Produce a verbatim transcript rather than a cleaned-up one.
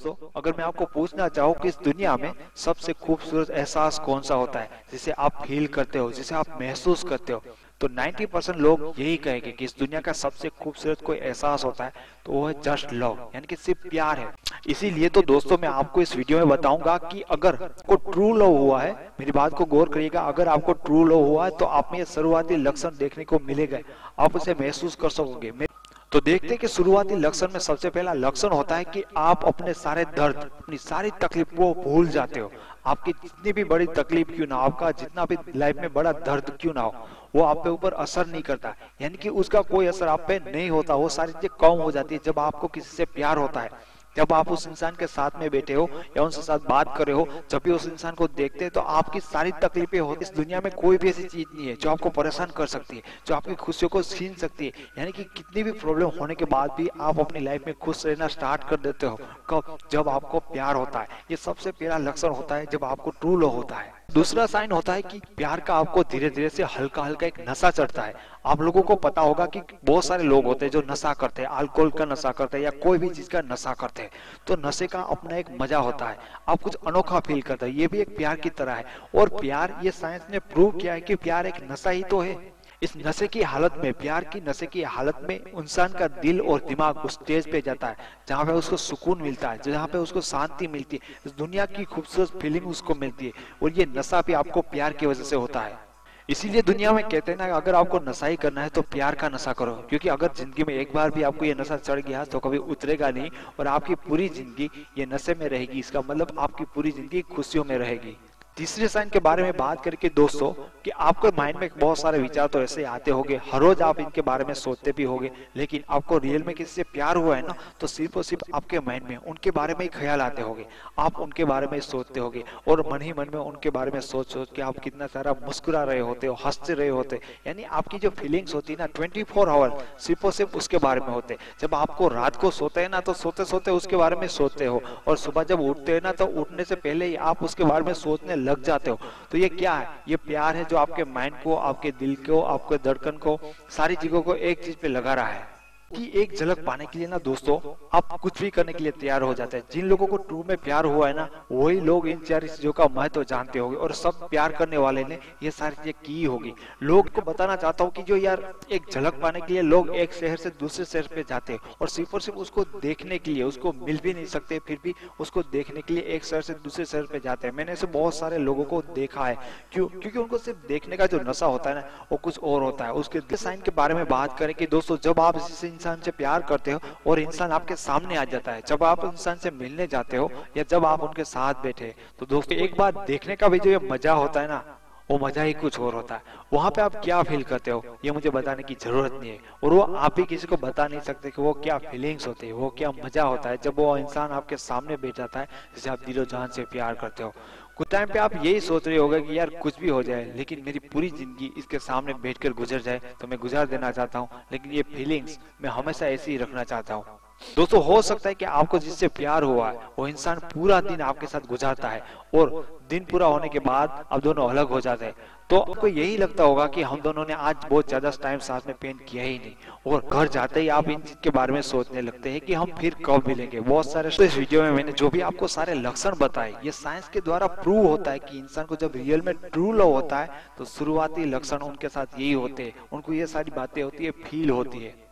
दोस्तों, अगर मैं आपको पूछना चाहूँ कि इस दुनिया में सबसे खूबसूरत एहसास कौन सा होता है, जिसे आप फील करते हो, जिसे आप महसूस करते हो, तो नब्बे परसेंट लोग यही कहेंगे कि इस दुनिया का सबसे खूबसूरत कोई एहसास होता है तो वो है जस्ट लव, यानी कि सिर्फ प्यार है। इसीलिए तो दोस्तों मैं आपको इस वीडियो में बताऊंगा कि अगर आपको ट्रू लव हुआ है, मेरी बात को गौर करिएगा, अगर आपको ट्रू लव हुआ है तो आप में ये शुरुआती लक्षण देखने को मिलेगा, आप उसे महसूस कर सकोगे। तो देखते हैं कि शुरुआती लक्षण में सबसे पहला लक्षण होता है कि आप अपने सारे दर्द, अपनी सारी तकलीफ को भूल जाते हो। आपकी जितनी भी बड़ी तकलीफ क्यों ना हो, आपका जितना भी लाइफ में बड़ा दर्द क्यों ना हो, वो आप पे ऊपर असर नहीं करता, यानी कि उसका कोई असर आप पे नहीं होता। वो सारी चीजें कम हो जाती है जब आपको किसी से प्यार होता है, जब आप उस इंसान के साथ में बैठे हो या उनसे साथ बात कर रहे हो, जब भी उस इंसान को देखते हैं तो आपकी सारी तकलीफें होती। इस दुनिया में कोई भी ऐसी चीज नहीं है जो आपको परेशान कर सकती है, जो आपकी खुशियों को छीन सकती है। यानी कि कितनी भी प्रॉब्लम होने के बाद भी आप अपनी लाइफ में खुश रहना स्टार्ट कर देते हो। कब? जब आपको प्यार होता है। ये सबसे पहला लक्षण होता है जब आपको ट्रू लव होता है। दूसरा साइन होता है कि प्यार का आपको धीरे धीरे से हल्का हल्का एक नशा चढ़ता है। आप लोगों को पता होगा कि बहुत सारे लोग होते हैं जो नशा करते हैं, अल्कोहल का नशा करते हैं या कोई भी चीज का नशा करते हैं। तो नशे का अपना एक मजा होता है, आप कुछ अनोखा फील करते हैं। ये भी एक प्यार की तरह है। और प्यार, ये साइंस ने प्रूव किया है कि प्यार एक नशा ही तो है। इस नशे की हालत में, प्यार की नशे की हालत में इंसान का दिल और दिमाग उस स्टेज पे जाता है जहाँ पे उसको सुकून मिलता है, जहाँ पे उसको शांति मिलती है, इस दुनिया की खूबसूरत फीलिंग उसको मिलती है। और ये नशा भी आपको प्यार की वजह से होता है। इसीलिए दुनिया में कहते हैं ना, अगर आपको नशा ही करना है तो प्यार का नशा करो, क्योंकि अगर जिंदगी में एक बार भी आपको ये नशा चढ़ गया तो कभी उतरेगा नहीं और आपकी पूरी जिंदगी ये नशे में रहेगी। इसका मतलब आपकी पूरी जिंदगी खुशियों में रहेगी। तीसरे साइन के बारे में बात करके दोस्तों, कि आपके माइंड में बहुत सारे विचार तो ऐसे आते होंगे, हर रोज आप इनके बारे में सोचते भी होंगे, लेकिन आपको रियल में किसी से प्यार हुआ है ना, तो सिर्फ और सिर्फ आपके माइंड में उनके बारे में ही ख्याल आते होंगे। आप उनके बारे में सोचते होंगे और मन ही मन में उनके बारे में सोच सोच के आप कितना सारा मुस्कुरा रहे होते हो, हंसते रहे होते। यानी आपकी जो फीलिंग्स होती है ना, ट्वेंटी फोर आवर सिर्फ और सिर्फ उसके बारे में होते। जब आपको रात को सोते हैं ना, तो सोते सोते उसके बारे में सोचते हो, और सुबह जब उठते हैं ना, तो उठने से पहले ही आप उसके बारे में सोचने लग जाते हो। तो ये क्या है? ये प्यार है जो आपके माइंड को, आपके दिल को, आपके धड़कन को, सारी चीजों को एक चीज पे लगा रहा है। कि एक झलक पाने के लिए ना दोस्तों, आप कुछ भी करने के लिए तैयार हो जाते हैं। जिन लोगों को ट्रू में प्यार हुआ है ना, वही लोग इन चार चीजों का महत्व जानते होंगे, और सब प्यार करने वाले ने ये सारी चीजें की होगी। लोग को बताना चाहता हूँ कि जो यार एक झलक पाने के लिए लोग एक शहर से दूसरे शहर पे जाते हैं, और सिर्फ और सिर्फ उसको देखने के लिए, उसको मिल भी नहीं सकते फिर भी उसको देखने के लिए एक शहर से दूसरे शहर पे जाते हैं। मैंने ऐसे बहुत सारे लोगों को देखा है। क्यों? क्योंकि उनको सिर्फ देखने का जो नशा होता है ना, वो कुछ और होता है। उसके साइन के बारे में बात करें कि दोस्तों, जब आप इसी इंसान से प्यार करते हो और इंसान आपके सामने आ जाता है, जब आप इंसान से मिलने जाते हो या जब आप उनके साथ बैठे, तो दोस्तों एक बार देखने का भी जो ये मजा होता है ना, वो मजा ही कुछ और होता है। वहां पे आप क्या फील करते हो ये मुझे बताने की जरूरत नहीं है, और वो आप भी किसी को बता नहीं सकते कि वो क्या फीलिंग्स होती है, वो क्या मजा होता है जब वो इंसान आपके सामने बैठ जाता है जिसे आप दिलो जान से प्यार करते हो। कुछ टाइम पे आप यही सोच रहे होगे कि यार कुछ भी हो जाए, लेकिन मेरी पूरी जिंदगी इसके सामने बैठकर गुजर जाए तो मैं गुजार देना चाहता हूँ, लेकिन ये फीलिंग्स मैं हमेशा ऐसी ही रखना चाहता हूँ। दोस्तों हो सकता है कि आपको जिससे प्यार हुआ है वो इंसान पूरा दिन आपके साथ गुजारता है, और दिन पूरा होने के बाद आप दोनों अलग हो जाते हैं, तो आपको यही लगता होगा कि हम दोनों ने आज बहुत ज्यादा टाइम साथ में स्पेंड किया ही नहीं, और घर जाते ही आप इन चीज के बारे में सोचने लगते हैं कि हम फिर कब मिलेंगे। बहुत सारे तो इस वीडियो में मैंने जो भी आपको सारे लक्षण बताए, ये साइंस के द्वारा प्रूव होता है कि इंसान को जब रियल में ट्रू लव होता है तो शुरुआती लक्षण उनके साथ यही होते हैं, उनको ये सारी बातें होती है, फील होती है।